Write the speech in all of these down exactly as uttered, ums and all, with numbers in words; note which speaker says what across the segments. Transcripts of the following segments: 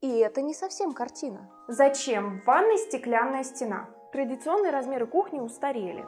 Speaker 1: И это не совсем картина.
Speaker 2: Зачем в ванной стеклянная стена? Традиционные размеры кухни устарели.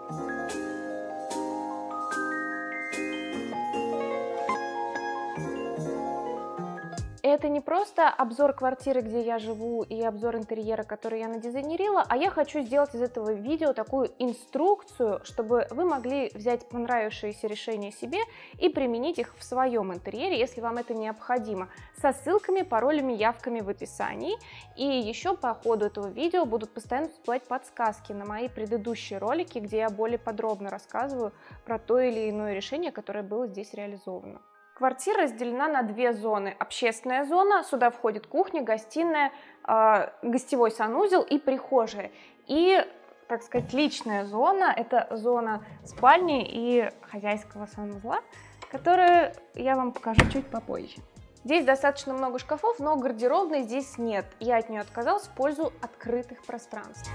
Speaker 2: Это не просто обзор квартиры, где я живу, и обзор интерьера, который я надизайнерила, а я хочу сделать из этого видео такую инструкцию, чтобы вы могли взять понравившиеся решения себе и применить их в своем интерьере, если вам это необходимо, со ссылками, паролями, явками в описании. И еще по ходу этого видео будут постоянно всплывать подсказки на мои предыдущие ролики, где я более подробно рассказываю про то или иное решение, которое было здесь реализовано. Квартира разделена на две зоны. Общественная зона, сюда входит кухня, гостиная, э, гостевой санузел и прихожая. И, так сказать, личная зона – это зона спальни и хозяйского санузла, которую я вам покажу чуть попозже. Здесь достаточно много шкафов, но гардеробной здесь нет. Я от нее отказалась в пользу открытых пространств.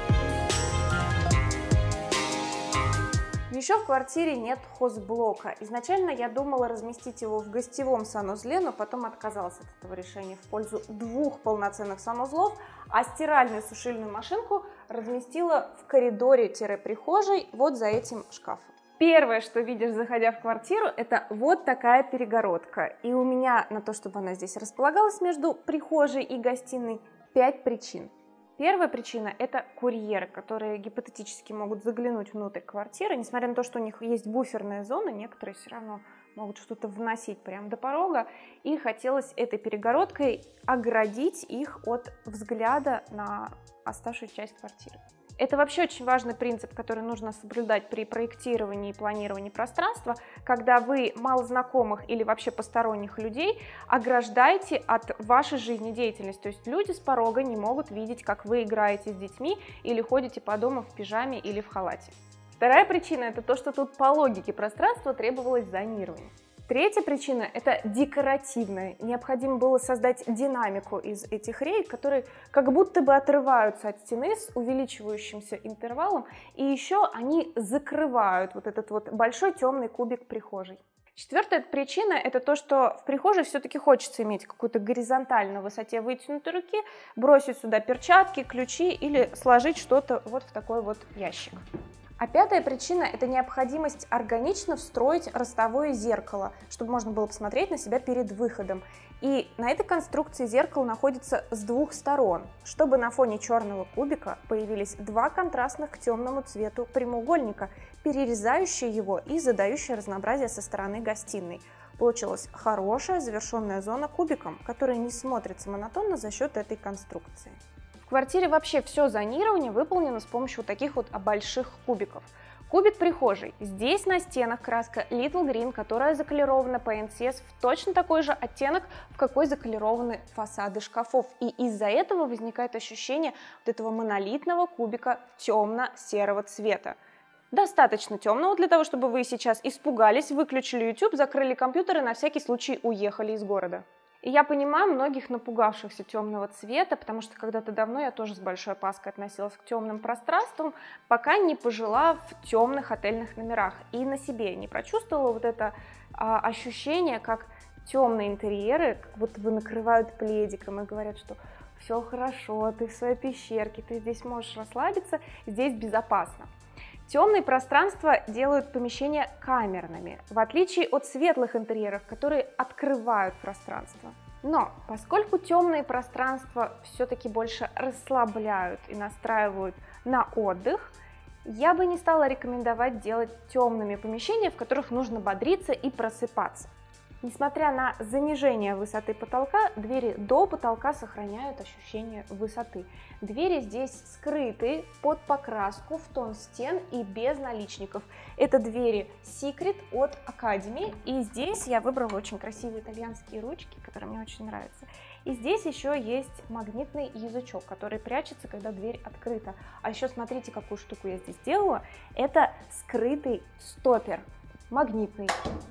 Speaker 2: Еще в квартире нет хозблока. Изначально я думала разместить его в гостевом санузле, но потом отказалась от этого решения в пользу двух полноценных санузлов, а стиральную сушильную машинку разместила в коридоре-прихожей вот за этим шкафом. Первое, что видишь, заходя в квартиру, это вот такая перегородка. И у меня на то, чтобы она здесь располагалась между прихожей и гостиной, пять причин. Первая причина – это курьеры, которые гипотетически могут заглянуть внутрь квартиры. Несмотря на то, что у них есть буферная зона, некоторые все равно могут что-то вносить прямо до порога. И хотелось этой перегородкой оградить их от взгляда на оставшуюся часть квартиры. Это вообще очень важный принцип, который нужно соблюдать при проектировании и планировании пространства, когда вы малознакомых или вообще посторонних людей ограждаете от вашей жизнедеятельности. То есть люди с порога не могут видеть, как вы играете с детьми или ходите по дому в пижаме или в халате. Вторая причина – это то, что тут по логике пространства требовалось зонирование. Третья причина – это декоративная. Необходимо было создать динамику из этих рейк, которые как будто бы отрываются от стены с увеличивающимся интервалом, и еще они закрывают вот этот вот большой темный кубик прихожей. Четвертая причина – это то, что в прихожей все-таки хочется иметь какую-то горизонтальную высоте вытянутой руки, бросить сюда перчатки, ключи или сложить что-то вот в такой вот ящик. А пятая причина – это необходимость органично встроить ростовое зеркало, чтобы можно было посмотреть на себя перед выходом. И на этой конструкции зеркало находится с двух сторон, чтобы на фоне черного кубика появились два контрастных к темному цвету прямоугольника, перерезающие его и задающие разнообразие со стороны гостиной. Получилась хорошая завершенная зона кубиком, которая не смотрится монотонно за счет этой конструкции. В квартире вообще все зонирование выполнено с помощью вот таких вот больших кубиков. Кубик прихожей. Здесь на стенах краска Little Green, которая заколерована по эн си эс в точно такой же оттенок, в какой заколерованы фасады шкафов. И из-за этого возникает ощущение вот этого монолитного кубика темно-серого цвета. Достаточно темного для того, чтобы вы сейчас испугались, выключили YouTube, закрыли компьютер и на всякий случай уехали из города. И я понимаю многих напугавшихся темного цвета, потому что когда-то давно я тоже с большой опаской относилась к темным пространствам, пока не пожила в темных отельных номерах и на себе не прочувствовала вот это а, ощущение, как темные интерьеры как будто бы накрывают пледиком и говорят, что все хорошо, ты в своей пещерке, ты здесь можешь расслабиться, здесь безопасно. Темные пространства делают помещения камерными, в отличие от светлых интерьеров, которые открывают пространство. Но поскольку темные пространства все-таки больше расслабляют и настраивают на отдых, я бы не стала рекомендовать делать темными помещения, в которых нужно бодриться и просыпаться. Несмотря на занижение высоты потолка, двери до потолка сохраняют ощущение высоты. Двери здесь скрыты под покраску в тон стен и без наличников. Это двери Secret от Academy, и здесь я выбрала очень красивые итальянские ручки, которые мне очень нравятся. И здесь еще есть магнитный язычок, который прячется, когда дверь открыта. А еще смотрите, какую штуку я здесь сделала. Это скрытый стопер, магнитный.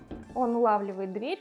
Speaker 2: Он улавливает дверь,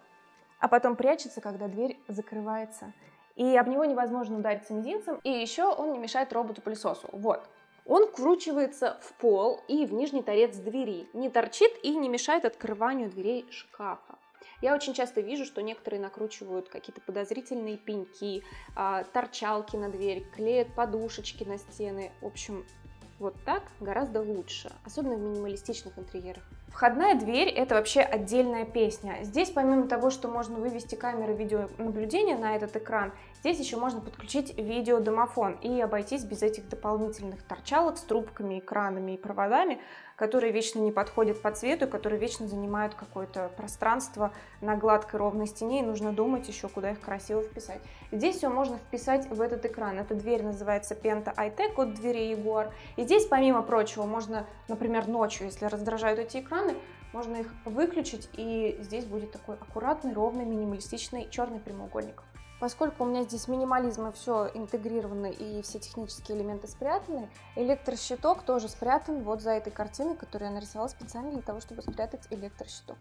Speaker 2: а потом прячется, когда дверь закрывается. И об него невозможно удариться мизинцем, и еще он не мешает роботу-пылесосу. Вот. Он вкручивается в пол и в нижний торец двери, не торчит и не мешает открыванию дверей шкафа. Я очень часто вижу, что некоторые накручивают какие-то подозрительные пеньки, торчалки на дверь, клеят подушечки на стены. В общем, вот так гораздо лучше, особенно в минималистичных интерьерах. Входная дверь – это вообще отдельная песня. Здесь, помимо того, что можно вывести камеры видеонаблюдения на этот экран, здесь еще можно подключить видеодомофон и обойтись без этих дополнительных торчалок с трубками, экранами и проводами, которые вечно не подходят по цвету, которые вечно занимают какое-то пространство на гладкой ровной стене, и нужно думать еще, куда их красиво вписать. Здесь все можно вписать в этот экран. Эта дверь называется Penta iTech от двери Jaguar. И здесь, помимо прочего, можно, например, ночью, если раздражают эти экраны, можно их выключить, и здесь будет такой аккуратный, ровный, минималистичный черный прямоугольник. Поскольку у меня здесь минимализм и все интегрировано, и все технические элементы спрятаны, электрощиток тоже спрятан вот за этой картиной, которую я нарисовала специально для того, чтобы спрятать электрощиток.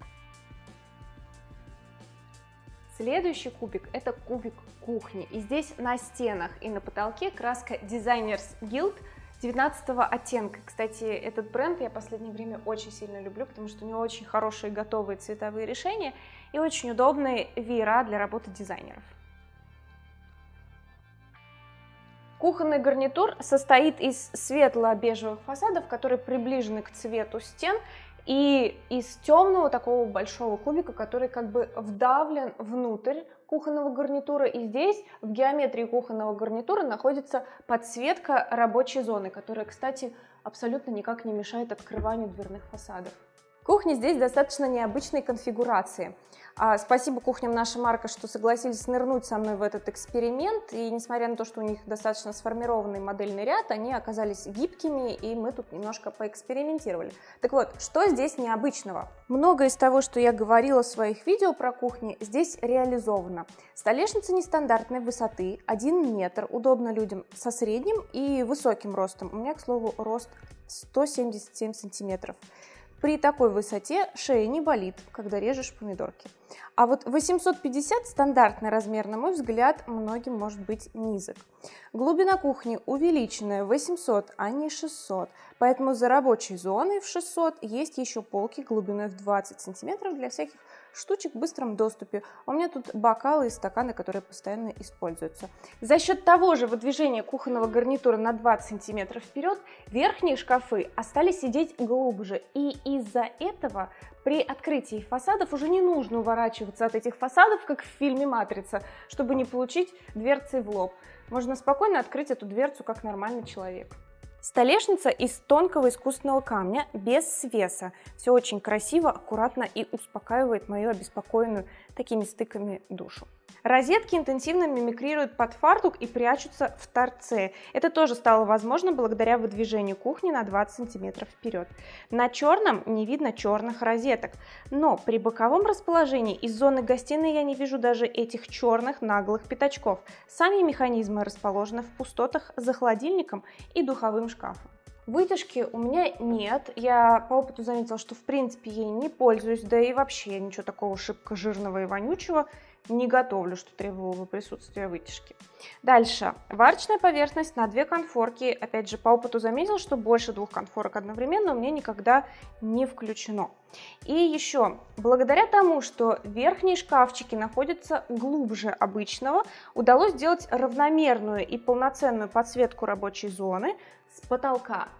Speaker 2: Следующий кубик – это кубик кухни. И здесь на стенах и на потолке краска Designers Guild девятнадцатого оттенка. Кстати, этот бренд я в последнее время очень сильно люблю, потому что у него очень хорошие готовые цветовые решения и очень удобные веера для работы дизайнеров. Кухонный гарнитур состоит из светло-бежевых фасадов, которые приближены к цвету стен, и из темного такого большого кубика, который как бы вдавлен внутрь кухонного гарнитура. И здесь в геометрии кухонного гарнитура находится подсветка рабочей зоны, которая, кстати, абсолютно никак не мешает открыванию дверных фасадов. Кухня здесь достаточно необычной конфигурации. Спасибо кухням «Наша марка», что согласились нырнуть со мной в этот эксперимент. И несмотря на то, что у них достаточно сформированный модельный ряд, они оказались гибкими, и мы тут немножко поэкспериментировали. Так вот, что здесь необычного? Многое из того, что я говорила в своих видео про кухни, здесь реализовано. Столешница нестандартной высоты, один метр, удобно людям со средним и высоким ростом. У меня, к слову, рост сто семьдесят семь сантиметров. При такой высоте шея не болит, когда режешь помидорки. А вот восемьсот пятьдесят стандартный размер, на мой взгляд, многим может быть низок. Глубина кухни увеличенная восемьсот, а не шестьсот, поэтому за рабочей зоной в шестьсот есть еще полки глубиной в двадцать сантиметров для всяких штучек в быстром доступе. У меня тут бокалы и стаканы, которые постоянно используются. За счет того же выдвижения кухонного гарнитура на двадцать сантиметров вперед, верхние шкафы остались сидеть глубже. И из-за этого при открытии фасадов уже не нужно уворачиваться от этих фасадов, как в фильме «Матрица», чтобы не получить дверцей в лоб. Можно спокойно открыть эту дверцу, как нормальный человек. Столешница из тонкого искусственного камня, без свеса. Все очень красиво, аккуратно и успокаивает мою обеспокоенную такими стыками душу. Розетки интенсивно мимикрируют под фартук и прячутся в торце. Это тоже стало возможно благодаря выдвижению кухни на двадцать сантиметров вперед. На черном не видно черных розеток, но при боковом расположении из зоны гостиной я не вижу даже этих черных наглых пятачков. Сами механизмы расположены в пустотах за холодильником и духовым шкафом. Вытяжки у меня нет, я по опыту заметила, что в принципе ей не пользуюсь, да и вообще ничего такого шибко жирного и вонючего не готовлю, что требовало бы присутствия вытяжки. Дальше. Варочная поверхность на две конфорки. Опять же, по опыту заметила, что больше двух конфорок одновременно у меня никогда не включено. И еще, благодаря тому, что верхние шкафчики находятся глубже обычного, удалось сделать равномерную и полноценную подсветку рабочей зоны с потолка.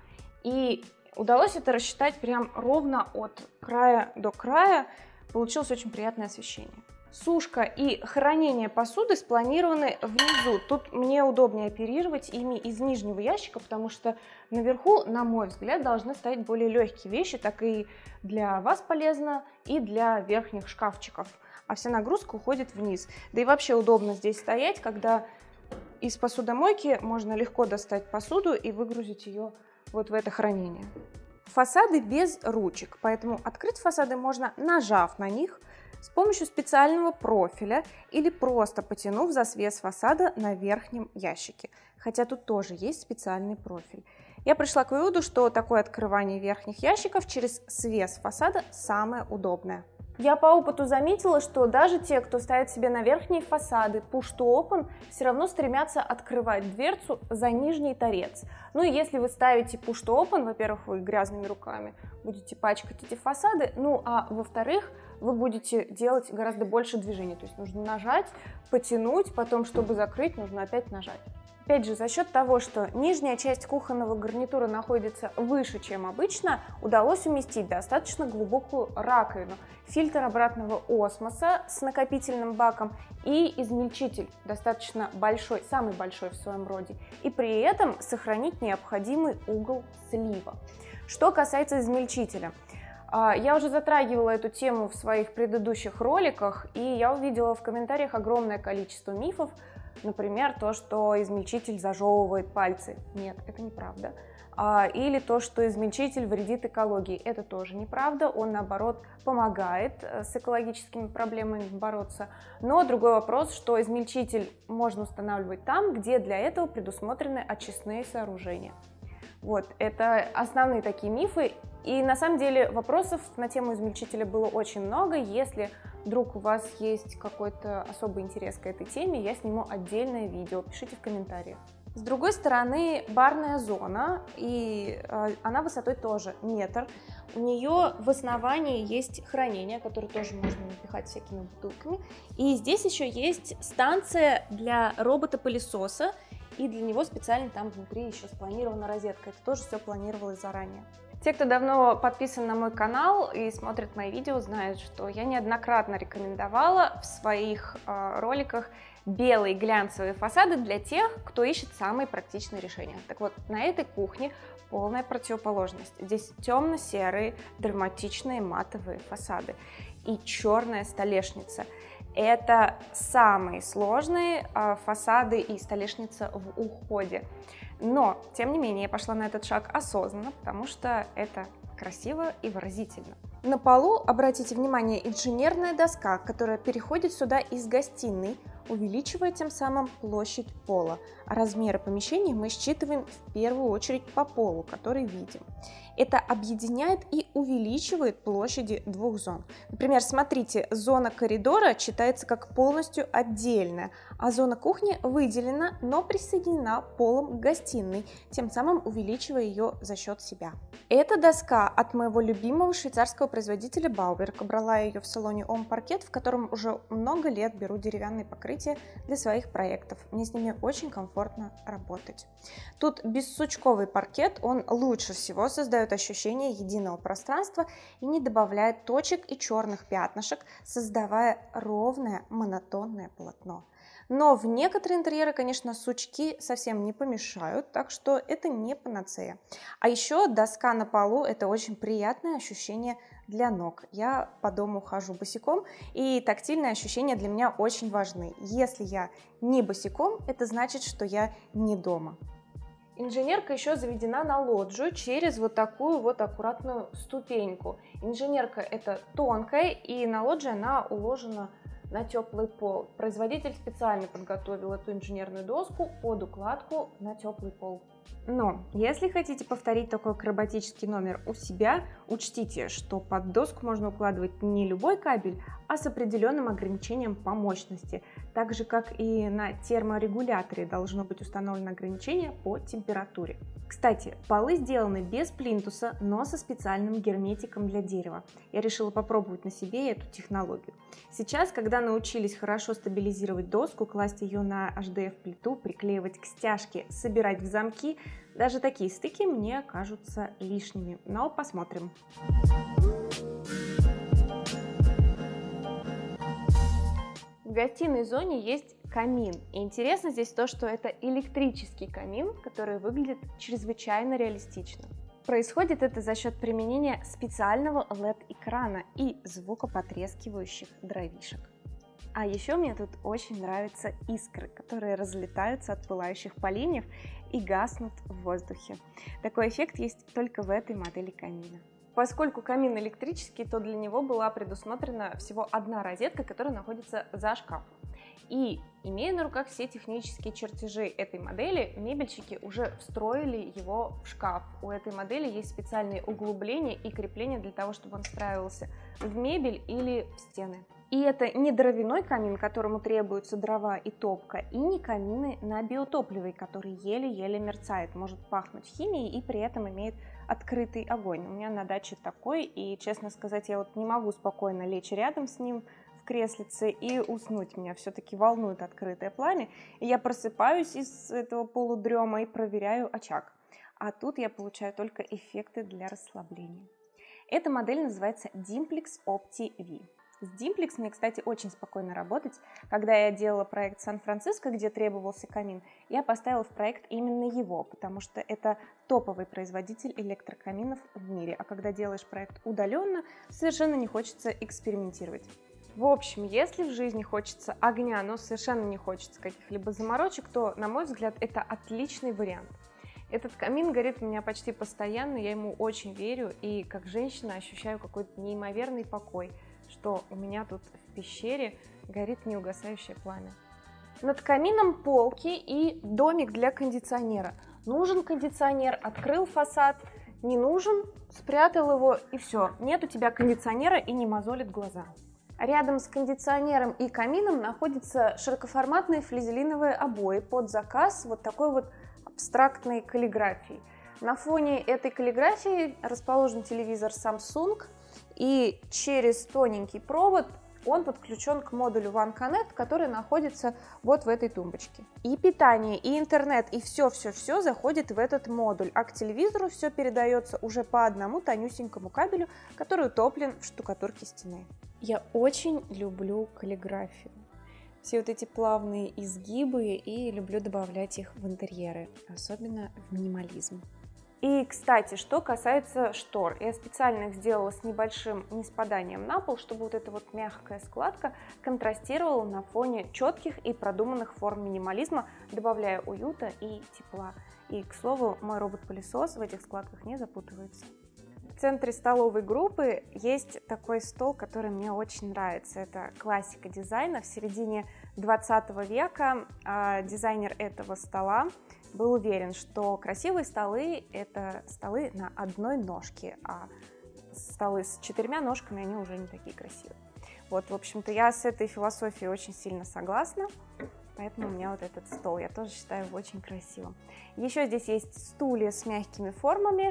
Speaker 2: И удалось это рассчитать прям ровно от края до края. Получилось очень приятное освещение. Сушка и хранение посуды спланированы внизу. Тут мне удобнее оперировать ими из нижнего ящика, потому что наверху, на мой взгляд, должны стоять более легкие вещи. Так и для вас полезно, и для верхних шкафчиков. А вся нагрузка уходит вниз. Да и вообще удобно здесь стоять, когда из посудомойки можно легко достать посуду и выгрузить ее вот в это хранение. Фасады без ручек, поэтому открыть фасады можно, нажав на них, с помощью специального профиля или просто потянув за свес фасада на верхнем ящике. Хотя тут тоже есть специальный профиль. Я пришла к выводу, что такое открывание верхних ящиков через свес фасада самое удобное. Я по опыту заметила, что даже те, кто ставит себе на верхние фасады push to open, все равно стремятся открывать дверцу за нижний торец. Ну и если вы ставите push to open, во-первых, вы грязными руками будете пачкать эти фасады, ну а во-вторых, вы будете делать гораздо больше движений. То есть нужно нажать, потянуть, потом, чтобы закрыть, нужно опять нажать. Опять же, за счет того, что нижняя часть кухонного гарнитура находится выше, чем обычно, удалось уместить достаточно глубокую раковину, фильтр обратного осмоса с накопительным баком и измельчитель, достаточно большой, самый большой в своем роде, и при этом сохранить необходимый угол слива. Что касается измельчителя, я уже затрагивала эту тему в своих предыдущих роликах, и я увидела в комментариях огромное количество мифов. Например, то, что измельчитель зажевывает пальцы. Нет, это неправда. Или то, что измельчитель вредит экологии. Это тоже неправда. Он, наоборот, помогает с экологическими проблемами бороться. Но другой вопрос, что измельчитель можно устанавливать там, где для этого предусмотрены очистные сооружения. Вот, это основные такие мифы. И на самом деле вопросов на тему измельчителя было очень много. Если вдруг у вас есть какой-то особый интерес к этой теме, я сниму отдельное видео, пишите в комментариях. С другой стороны, барная зона, и э, она высотой тоже метр. У нее в основании есть хранение, которое тоже можно напихать всякими бутылками. И здесь еще есть станция для робота-пылесоса, и для него специально там внутри еще спланирована розетка. Это тоже все планировалось заранее. Те, кто давно подписан на мой канал и смотрит мои видео, знают, что я неоднократно рекомендовала в своих э, роликах белые глянцевые фасады для тех, кто ищет самые практичные решения. Так вот, на этой кухне полная противоположность. Здесь темно-серые драматичные матовые фасады и черная столешница. Это самые сложные э, фасады и столешница в уходе. Но, тем не менее, я пошла на этот шаг осознанно, потому что это красиво и выразительно. На полу, обратите внимание, инженерная доска, которая переходит сюда из гостиной, увеличивая тем самым площадь пола. А размеры помещения мы считываем в первую очередь по полу, который видим. Это объединяет и увеличивает площади двух зон. Например, смотрите, зона коридора читается как полностью отдельная, а зона кухни выделена, но присоединена полом к гостиной, тем самым увеличивая ее за счет себя. Эта доска от моего любимого швейцарского производителя Bauwerk. Брала ее в салоне Home Parquet, в котором уже много лет беру деревянные покрытия для своих проектов. Мне с ними очень комфортно работать. Тут бессучковый паркет, он лучше всего создает ощущение единого пространства и не добавляет точек и черных пятнышек, создавая ровное монотонное полотно. Но в некоторые интерьеры, конечно, сучки совсем не помешают, так что это не панацея. А еще доска на полу – это очень приятное ощущение для ног. Я по дому хожу босиком, и тактильные ощущения для меня очень важны. Если я не босиком, это значит, что я не дома. Инженерка еще заведена на лоджию через вот такую вот аккуратную ступеньку. Инженерка это тонкая, и на лоджии она уложена на теплый пол. Производитель специально подготовил эту инженерную доску под укладку на теплый пол. Но если хотите повторить такой акробатический номер у себя, учтите, что под доску можно укладывать не любой кабель, а с определенным ограничением по мощности, так же как и на терморегуляторе должно быть установлено ограничение по температуре. Кстати, полы сделаны без плинтуса, но со специальным герметиком для дерева. Я решила попробовать на себе эту технологию. Сейчас, когда научились хорошо стабилизировать доску, класть ее на эйч ди эф-плиту, приклеивать к стяжке, собирать в замки, даже такие стыки мне кажутся лишними, но посмотрим. В гостиной зоне есть камин. И интересно здесь то, что это электрический камин, который выглядит чрезвычайно реалистично. Происходит это за счет применения специального эл и ди-экрана и звукопотрескивающих дровишек. А еще мне тут очень нравятся искры, которые разлетаются от пылающих поленьев и гаснут в воздухе. Такой эффект есть только в этой модели камина. Поскольку камин электрический, то для него была предусмотрена всего одна розетка, которая находится за шкафом. И, имея на руках все технические чертежи этой модели, мебельщики уже встроили его в шкаф. У этой модели есть специальные углубления и крепления для того, чтобы он встраивался в мебель или в стены. И это не дровяной камин, которому требуются дрова и топка, и не камины на биотопливе, который еле-еле мерцает, может пахнуть химией и при этом имеет открытый огонь. У меня на даче такой, и, честно сказать, я вот не могу спокойно лечь рядом с ним в креслице и уснуть. Меня все-таки волнует открытое пламя, и я просыпаюсь из этого полудрема и проверяю очаг. А тут я получаю только эффекты для расслабления. Эта модель называется Dimplex OptiV. С Dimplex мне, кстати, очень спокойно работать. Когда я делала проект Сан-Франциско, где требовался камин, я поставила в проект именно его, потому что это топовый производитель электрокаминов в мире. А когда делаешь проект удаленно, совершенно не хочется экспериментировать. В общем, если в жизни хочется огня, но совершенно не хочется каких-либо заморочек, то, на мой взгляд, это отличный вариант. Этот камин горит у меня почти постоянно, я ему очень верю, и как женщина ощущаю какой-то неимоверный покой, что у меня тут в пещере горит неугасающее пламя. Над камином полки и домик для кондиционера. Нужен кондиционер, открыл фасад, не нужен, спрятал его, и все. Нет у тебя кондиционера и не мозолит глаза. Рядом с кондиционером и камином находятся широкоформатные флизелиновые обои под заказ вот такой вот абстрактной каллиграфии. На фоне этой каллиграфии расположен телевизор Samsung, и через тоненький провод он подключен к модулю OneConnect, который находится вот в этой тумбочке. И питание, и интернет, и все-все-все заходит в этот модуль, а к телевизору все передается уже по одному тонюсенькому кабелю, который утоплен в штукатурке стены. Я очень люблю каллиграфию. Все вот эти плавные изгибы, и люблю добавлять их в интерьеры, особенно в минимализм. И, кстати, что касается штор, я специально их сделала с небольшим неспаданием на пол, чтобы вот эта вот мягкая складка контрастировала на фоне четких и продуманных форм минимализма, добавляя уюта и тепла. И, к слову, мой робот-пылесос в этих складках не запутывается. В центре столовой группы есть такой стол, который мне очень нравится. Это классика дизайна. В середине двадцатого века э, дизайнер этого стола был уверен, что красивые столы – это столы на одной ножке, а столы с четырьмя ножками, они уже не такие красивые. Вот, в общем-то, я с этой философией очень сильно согласна, поэтому у меня вот этот стол, я тоже считаю его очень красивым. Еще здесь есть стулья с мягкими формами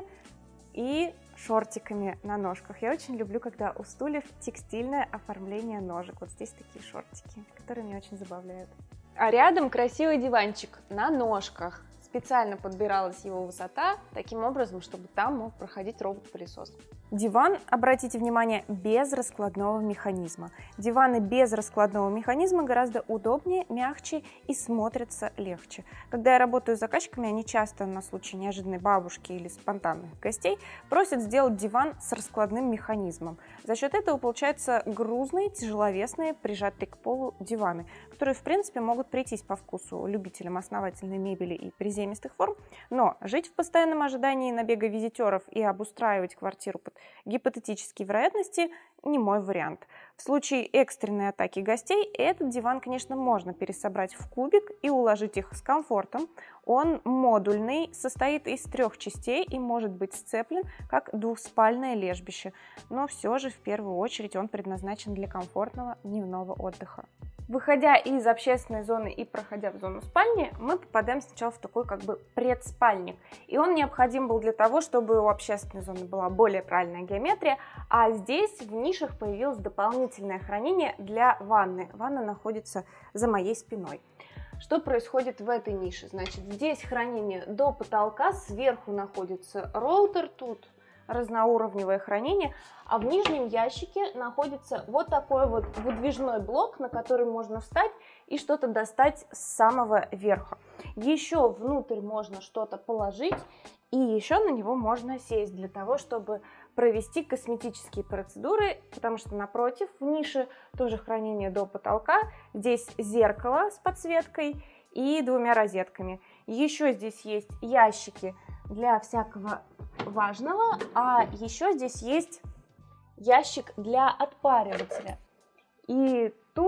Speaker 2: и шортиками на ножках. Я очень люблю, когда у стульев текстильное оформление ножек. Вот здесь такие шортики, которые меня очень забавляют. А рядом красивый диванчик на ножках. Специально подбиралась его высота, таким образом, чтобы там мог проходить робот-пылесос. Диван, обратите внимание, без раскладного механизма. Диваны без раскладного механизма гораздо удобнее, мягче и смотрятся легче. Когда я работаю с заказчиками, они часто на случай неожиданной бабушки или спонтанных гостей просят сделать диван с раскладным механизмом. За счет этого получаются грузные, тяжеловесные, прижатые к полу диваны, которые, в принципе, могут прийтись по вкусу любителям основательной мебели и приземистых форм, но жить в постоянном ожидании набега визитеров и обустраивать квартиру под гипотетические вероятности не мой вариант. В случае экстренной атаки гостей этот диван, конечно, можно пересобрать в кубик и уложить их с комфортом. Он модульный, состоит из трех частей и может быть сцеплен как двухспальное лежбище, но все же в первую очередь он предназначен для комфортного дневного отдыха. Выходя из общественной зоны и проходя в зону спальни, мы попадаем сначала в такой как бы предспальник. И он необходим был для того, чтобы у общественной зоны была более правильная геометрия, а здесь в нишах появилось дополнительное хранение для ванны. Ванна находится за моей спиной. Что происходит в этой нише? Значит, здесь хранение до потолка, сверху находится роутер, тут разноуровневое хранение, а в нижнем ящике находится вот такой вот выдвижной блок, на который можно встать и что-то достать с самого верха. Еще внутрь можно что-то положить, и еще на него можно сесть для того, чтобы провести косметические процедуры, потому что напротив, в нише тоже хранение до потолка, здесь зеркало с подсветкой и двумя розетками. Еще здесь есть ящики для всякого важного, а еще здесь есть ящик для отпаривателя. И тут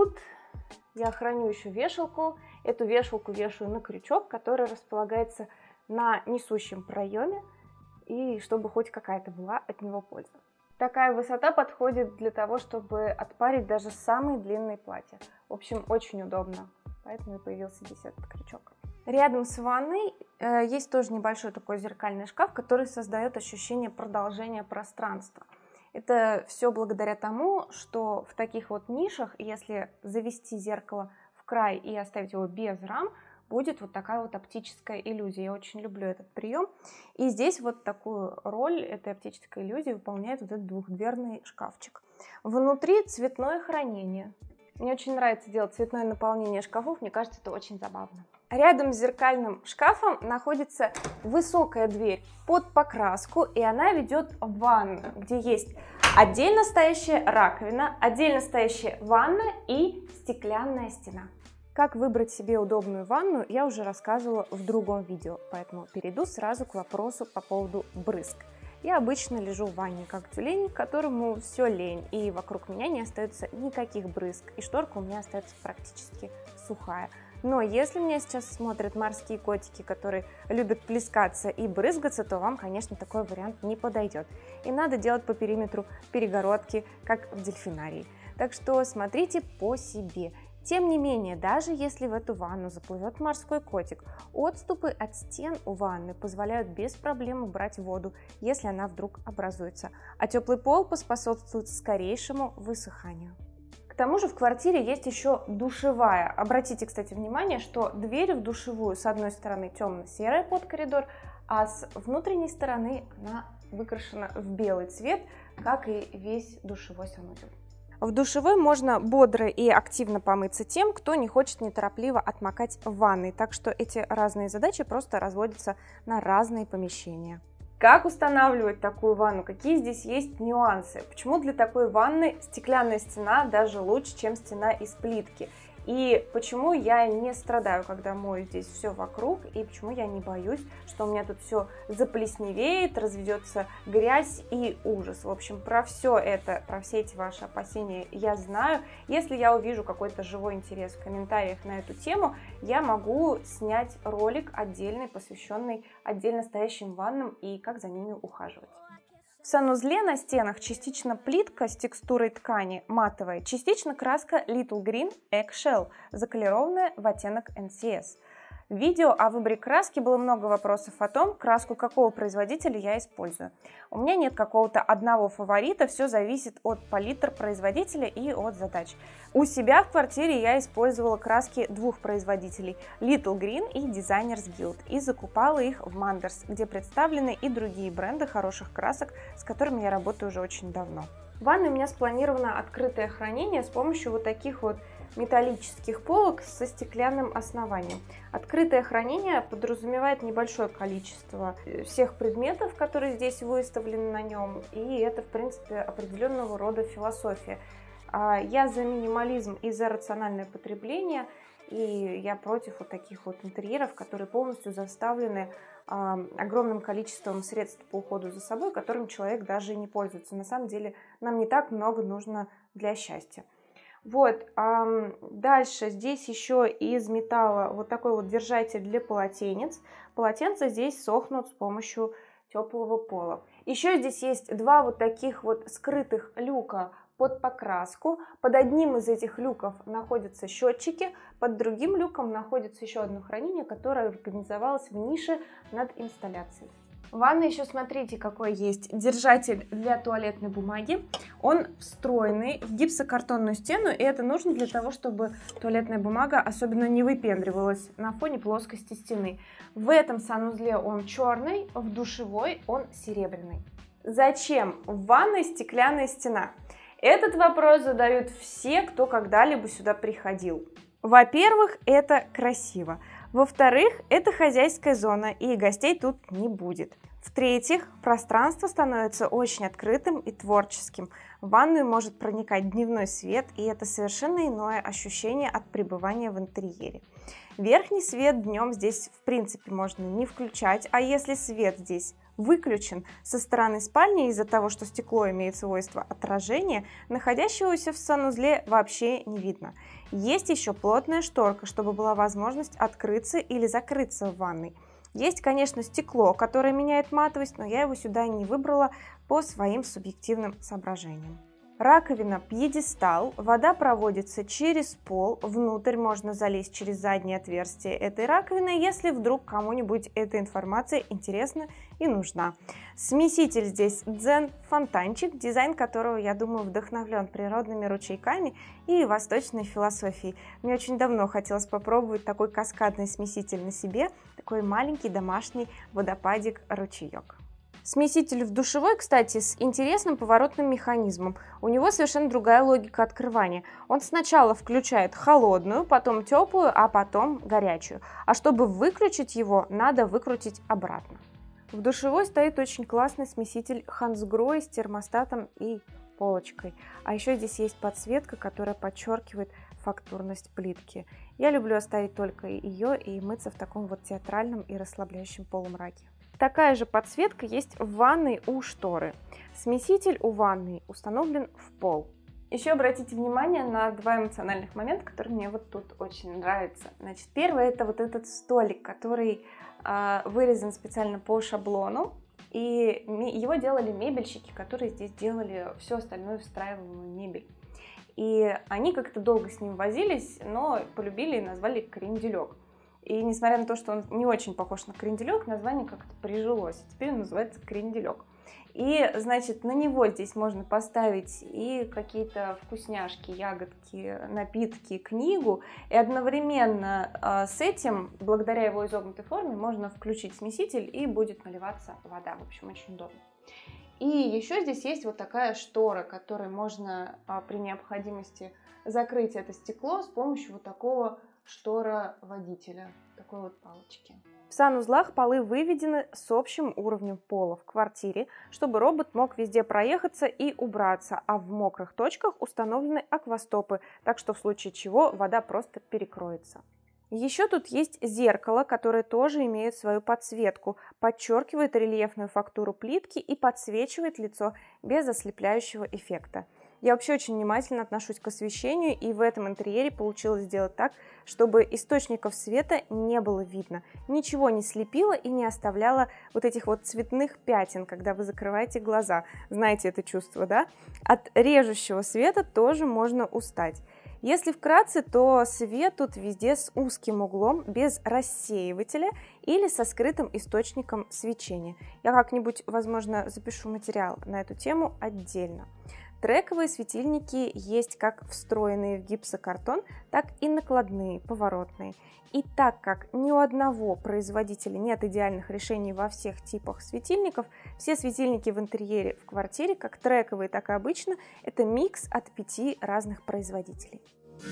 Speaker 2: я храню еще вешалку. Эту вешалку вешаю на крючок, который располагается на несущем проеме, и чтобы хоть какая-то была от него польза. Такая высота подходит для того, чтобы отпарить даже самые длинные платья. В общем, очень удобно, поэтому и появился здесь этот крючок. Рядом с ванной э, есть тоже небольшой такой зеркальный шкаф, который создает ощущение продолжения пространства. Это все благодаря тому, что в таких вот нишах, если завести зеркало в край и оставить его без рам, будет вот такая вот оптическая иллюзия. Я очень люблю этот прием. И здесь вот такую роль этой оптической иллюзии выполняет вот этот двухдверный шкафчик. Внутри цветное хранение. Мне очень нравится делать цветное наполнение шкафов, мне кажется, это очень забавно. Рядом с зеркальным шкафом находится высокая дверь под покраску, и она ведет в ванну, где есть отдельно стоящая раковина, отдельно стоящая ванна и стеклянная стена. Как выбрать себе удобную ванну, я уже рассказывала в другом видео, поэтому перейду сразу к вопросу по поводу брызг. Я обычно лежу в ванне как тюлень, которому все лень, и вокруг меня не остается никаких брызг, и шторка у меня остается практически сухая. Но если меня сейчас смотрят морские котики, которые любят плескаться и брызгаться, то вам, конечно, такой вариант не подойдет. И надо делать по периметру перегородки, как в дельфинарии. Так что смотрите по себе. Тем не менее, даже если в эту ванну заплывет морской котик, отступы от стен у ванны позволяют без проблем убрать воду, если она вдруг образуется, а теплый пол поспособствует скорейшему высыханию. К тому же в квартире есть еще душевая. Обратите, кстати, внимание, что дверь в душевую с одной стороны темно-серая под коридор, а с внутренней стороны она выкрашена в белый цвет, как и весь душевой санузел. В душевой можно бодро и активно помыться тем, кто не хочет неторопливо отмокать в ванной, так что эти разные задачи просто разводятся на разные помещения. Как устанавливать такую ванну? Какие здесь есть нюансы? Почему для такой ванны стеклянная стена даже лучше, чем стена из плитки? И почему я не страдаю, когда мою здесь все вокруг, и почему я не боюсь, что у меня тут все заплесневеет, разведется грязь и ужас. В общем, про все это, про все эти ваши опасения я знаю. Если я увижу какой-то живой интерес в комментариях на эту тему, я могу снять ролик отдельный, посвященный отдельно стоящим ваннам и как за ними ухаживать. В санузле на стенах частично плитка с текстурой ткани матовая, частично краска Little Green Eggshell, заколированная в оттенок эн си эс. В видео о выборе краски было много вопросов о том, краску какого производителя я использую. У меня нет какого-то одного фаворита, все зависит от палитр производителя и от задач. У себя в квартире я использовала краски двух производителей Little Green и Designers Guild и закупала их в Manders, где представлены и другие бренды хороших красок, с которыми я работаю уже очень давно. В ванной у меня спланировано открытое хранение с помощью вот таких вот металлических полок со стеклянным основанием. Открытое хранение подразумевает небольшое количество всех предметов, которые здесь выставлены на нем, и это, в принципе, определенного рода философия. Я за минимализм и за рациональное потребление, и я против вот таких вот интерьеров, которые полностью заставлены огромным количеством средств по уходу за собой, которым человек даже не пользуется. На самом деле нам не так много нужно для счастья. Вот, а дальше здесь еще из металла вот такой вот держатель для полотенец. Полотенца здесь сохнут с помощью теплого пола. Еще здесь есть два вот таких вот скрытых люка под покраску. Под одним из этих люков находятся счетчики, под другим люком находится еще одно хранение, которое организовалось в нише над инсталляцией. В ванной еще смотрите, какой есть держатель для туалетной бумаги. Он встроенный в гипсокартонную стену, и это нужно для того, чтобы туалетная бумага особенно не выпендривалась на фоне плоскости стены. В этом санузле он черный, в душевой он серебряный. Зачем в ванной стеклянная стена? Этот вопрос задают все, кто когда-либо сюда приходил. Во-первых, это красиво. Во-вторых, это хозяйская зона, и гостей тут не будет. В-третьих, пространство становится очень открытым и творческим. В ванную может проникать дневной свет, и это совершенно иное ощущение от пребывания в интерьере. Верхний свет днем здесь в принципе можно не включать, а если свет здесь выключен со стороны спальни из-за того, что стекло имеет свойство отражения, находящегося в санузле вообще не видно. Есть еще плотная шторка, чтобы была возможность открыться или закрыться в ванной. Есть, конечно, стекло, которое меняет матовость, но я его сюда не выбрала по своим субъективным соображениям. Раковина, пьедестал, вода проводится через пол, внутрь можно залезть через заднее отверстие этой раковины, если вдруг кому-нибудь эта информация интересна и нужна. Смеситель здесь Дзен фонтанчик, дизайн которого, я думаю, вдохновлен природными ручейками и восточной философией. Мне очень давно хотелось попробовать такой каскадный смеситель на себе, такой маленький домашний водопадик-ручеек. Смеситель в душевой, кстати, с интересным поворотным механизмом. У него совершенно другая логика открывания. Он сначала включает холодную, потом теплую, а потом горячую. А чтобы выключить его, надо выкрутить обратно. В душевой стоит очень классный смеситель Hansgrohe с термостатом и полочкой. А еще здесь есть подсветка, которая подчеркивает фактурность плитки. Я люблю оставить только ее и мыться в таком вот театральном и расслабляющем полумраке. Такая же подсветка есть в ванной у шторы. Смеситель у ванной установлен в пол. Еще обратите внимание на два эмоциональных момента, которые мне вот тут очень нравятся. Значит, первый — это вот этот столик, который э, вырезан специально по шаблону. И его делали мебельщики, которые здесь делали всю остальную встраиваемую мебель. И они как-то долго с ним возились, но полюбили и назвали кренделек. И несмотря на то, что он не очень похож на кренделек, название как-то прижилось. Теперь он называется кренделек. И, значит, на него здесь можно поставить и какие-то вкусняшки, ягодки, напитки, книгу. И одновременно э, с этим, благодаря его изогнутой форме, можно включить смеситель и будет наливаться вода. В общем, очень удобно. И еще здесь есть вот такая штора, которой можно э, при необходимости закрыть это стекло с помощью вот такого штора-водителя, такой вот палочки. В санузлах полы выведены с общим уровнем пола в квартире, чтобы робот мог везде проехаться и убраться, а в мокрых точках установлены аквастопы, так что в случае чего вода просто перекроется. Еще тут есть зеркало, которое тоже имеет свою подсветку, подчеркивает рельефную фактуру плитки и подсвечивает лицо без ослепляющего эффекта. Я вообще очень внимательно отношусь к освещению, и в этом интерьере получилось сделать так, чтобы источников света не было видно. Ничего не слепило и не оставляло вот этих вот цветных пятен, когда вы закрываете глаза. Знаете это чувство, да? От режущего света тоже можно устать. Если вкратце, то свет тут везде с узким углом, без рассеивателя или со скрытым источником свечения. Я как-нибудь, возможно, запишу материал на эту тему отдельно. Трековые светильники есть как встроенные в гипсокартон, так и накладные, поворотные. И так как ни у одного производителя нет идеальных решений во всех типах светильников, все светильники в интерьере в квартире, как трековые, так и обычно, это микс от пяти разных производителей.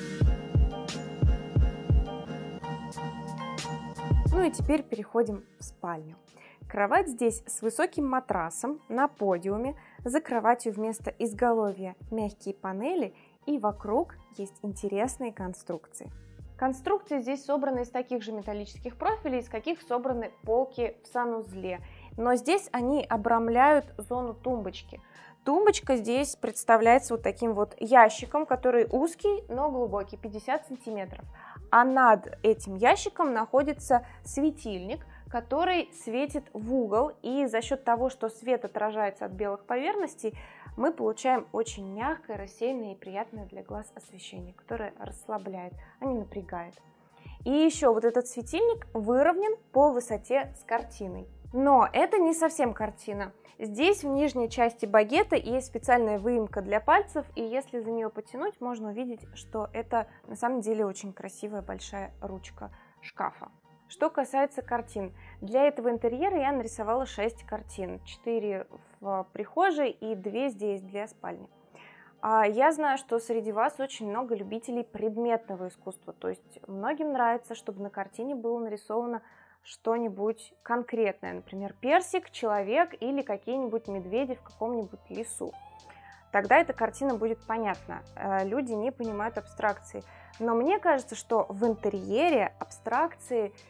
Speaker 2: Ну и теперь переходим в спальню. Кровать здесь с высоким матрасом на подиуме, за кроватью вместо изголовья мягкие панели, и вокруг есть интересные конструкции. Конструкции здесь собраны из таких же металлических профилей, из каких собраны полки в санузле, но здесь они обрамляют зону тумбочки. Тумбочка здесь представляется вот таким вот ящиком, который узкий, но глубокий, пятьдесят сантиметров. А над этим ящиком находится светильник, который светит в угол, и за счет того, что свет отражается от белых поверхностей, мы получаем очень мягкое, рассеянное и приятное для глаз освещение, которое расслабляет, а не напрягает. И еще вот этот светильник выровнен по высоте с картиной. Но это не совсем картина. Здесь в нижней части багета есть специальная выемка для пальцев, и если за нее потянуть, можно увидеть, что это на самом деле очень красивая большая ручка шкафа. Что касается картин, для этого интерьера я нарисовала шесть картин, четыре в прихожей и две здесь для спальни. Я знаю, что среди вас очень много любителей предметного искусства, то есть многим нравится, чтобы на картине было нарисовано что-нибудь конкретное, например, персик, человек или какие-нибудь медведи в каком-нибудь лесу. Тогда эта картина будет понятна, люди не понимают абстракции. Но мне кажется, что в интерьере абстракции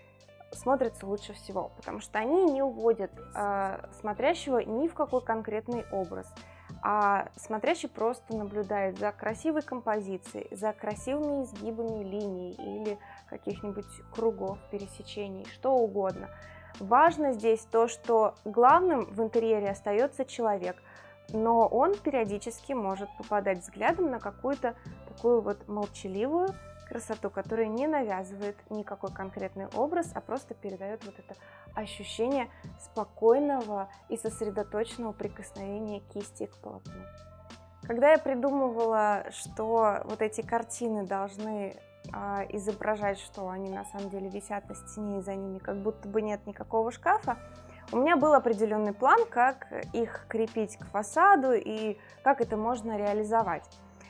Speaker 2: смотрятся лучше всего, потому что они не уводят э, смотрящего ни в какой конкретный образ, а смотрящий просто наблюдает за красивой композицией, за красивыми изгибами линий или каких-нибудь кругов, пересечений, что угодно. Важно здесь то, что главным в интерьере остается человек, но он периодически может попадать взглядом на какую-то такую вот молчаливую красоту, которая не навязывает никакой конкретный образ, а просто передает вот это ощущение спокойного и сосредоточенного прикосновения кисти к полотну. Когда я придумывала, что вот эти картины должны а, изображать, что они на самом деле висят на стене и за ними как будто бы нет никакого шкафа, у меня был определенный план, как их крепить к фасаду и как это можно реализовать.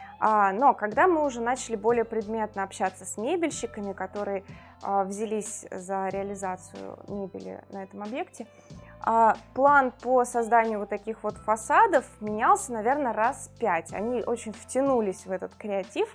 Speaker 2: Но когда мы уже начали более предметно общаться с мебельщиками, которые взялись за реализацию мебели на этом объекте, план по созданию вот таких вот фасадов менялся, наверное, раз пять. Они очень втянулись в этот креатив,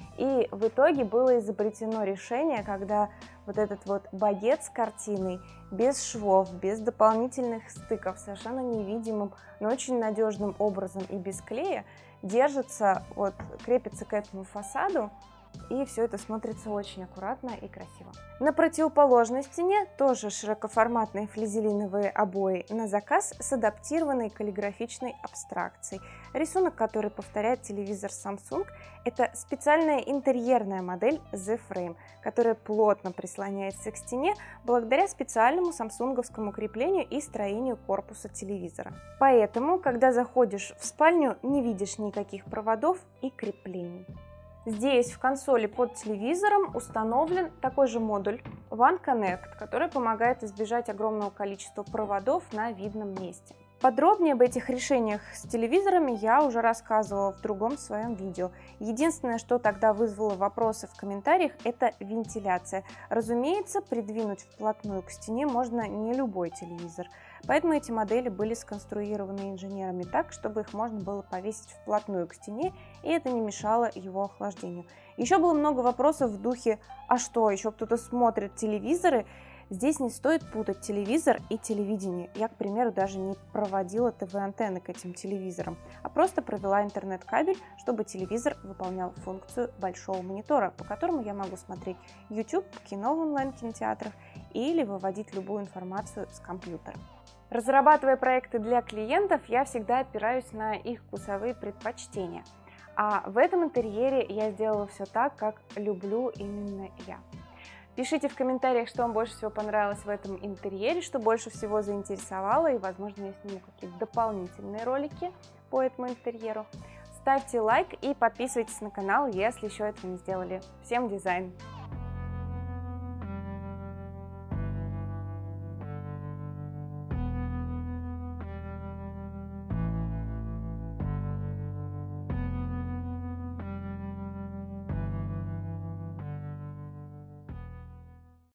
Speaker 2: и в итоге было изобретено решение, когда вот этот вот багет с картиной без швов, без дополнительных стыков, совершенно невидимым, но очень надежным образом и без клея держится, вот, крепится к этому фасаду, и все это смотрится очень аккуратно и красиво. На противоположной стене тоже широкоформатные флизелиновые обои на заказ с адаптированной каллиграфичной абстракцией. Рисунок, который повторяет телевизор Samsung, это специальная интерьерная модель The Frame, которая плотно прислоняется к стене благодаря специальному самсунговскому креплению и строению корпуса телевизора. Поэтому, когда заходишь в спальню, не видишь никаких проводов и креплений. Здесь в консоли под телевизором установлен такой же модуль One Connect, который помогает избежать огромного количества проводов на видном месте. Подробнее об этих решениях с телевизорами я уже рассказывала в другом своем видео. Единственное, что тогда вызвало вопросы в комментариях, это вентиляция. Разумеется, придвинуть вплотную к стене можно не любой телевизор, поэтому эти модели были сконструированы инженерами так, чтобы их можно было повесить вплотную к стене, и это не мешало его охлаждению. Еще было много вопросов в духе: а что, еще кто-то смотрит телевизоры? Здесь не стоит путать телевизор и телевидение. Я, к примеру, даже не проводила ТВ-антенны к этим телевизорам, а просто провела интернет-кабель, чтобы телевизор выполнял функцию большого монитора, по которому я могу смотреть YouTube, кино в онлайн-кинотеатрах или выводить любую информацию с компьютера. Разрабатывая проекты для клиентов, я всегда опираюсь на их вкусовые предпочтения. А в этом интерьере я сделала все так, как люблю именно я. Пишите в комментариях, что вам больше всего понравилось в этом интерьере, что больше всего заинтересовало, и, возможно, я сниму какие-то дополнительные ролики по этому интерьеру. Ставьте лайк и подписывайтесь на канал, если еще этого не сделали. Всем дизайн!